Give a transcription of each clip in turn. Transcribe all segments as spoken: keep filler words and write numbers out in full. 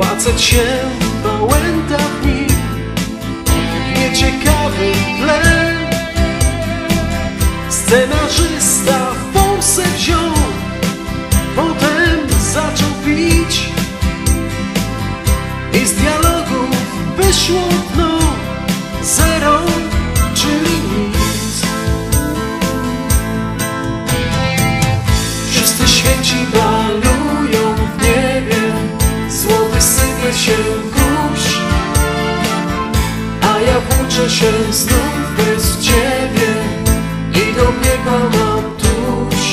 Facet się pałęta w nim, nieciekawy tle. Scenarzysta forsę wziął, potem zaczął pić i z dialogów wyszło dno zero, czyli nic. Wszyscy święci balują w niebie, złoty sypie się kurz, a ja włóczę się znów bez ciebie i do piekła mam tuż.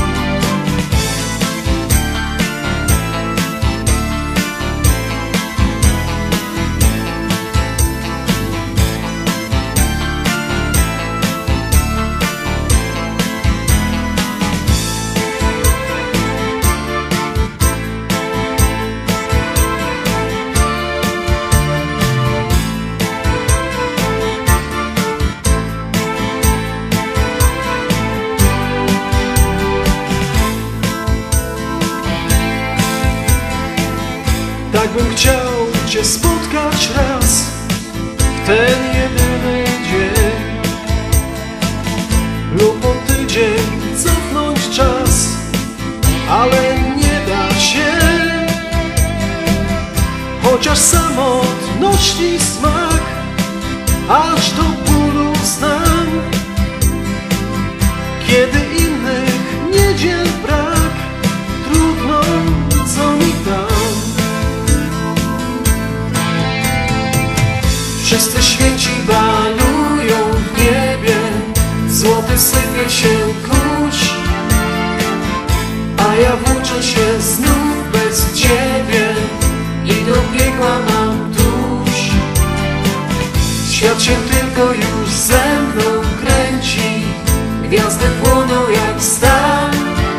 Tak bym chciał cię spotkać raz w ten jedyny dzień, lub o tydzień cofnąć czas, ale nie da się. Chociaż samotności smak aż do bólu znam, kiedy innych niedziel brak, trudno, co mi tam. Wszyscy święci balują w niebie, złoty sypie się kurz, a ja włóczę się znów bez ciebie i do piekła mam tuż. Świat się tylko już ze mną kręci, gwiazdy płoną jak stal.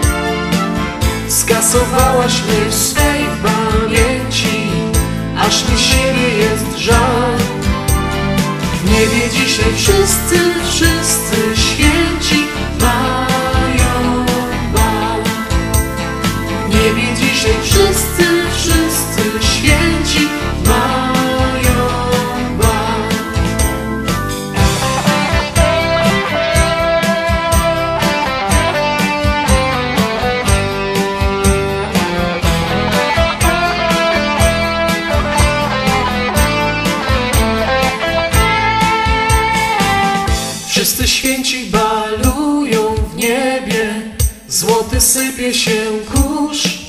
Skasowałaś mnie w swej pamięci, aż mi siebie jest żal. W niebie dzisiaj wszyscy, wszyscy święci mają bal. W niebie dzisiaj wszyscy, wszyscy święci mają bal. Wszyscy święci balują w niebie, złoty sypie się kurz,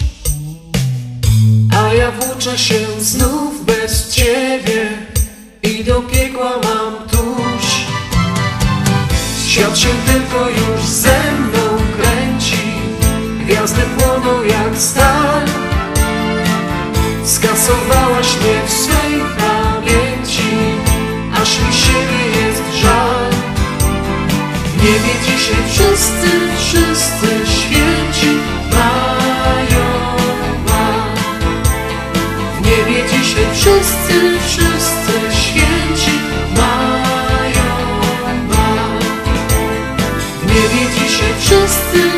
a ja włóczę się znów bez ciebie i do piekła mam tuż. Świat się tylko już ze mną kręci, gwiazdy płoną jak stal. Skasowałaś mnie w swej pamięci, aż mi siebie jest żal. W niebie dzisiaj wszyscy, wszyscy święci mają bal. W niebie dzisiaj wszyscy, wszyscy święci mają bal. W niebie dzisiaj wszyscy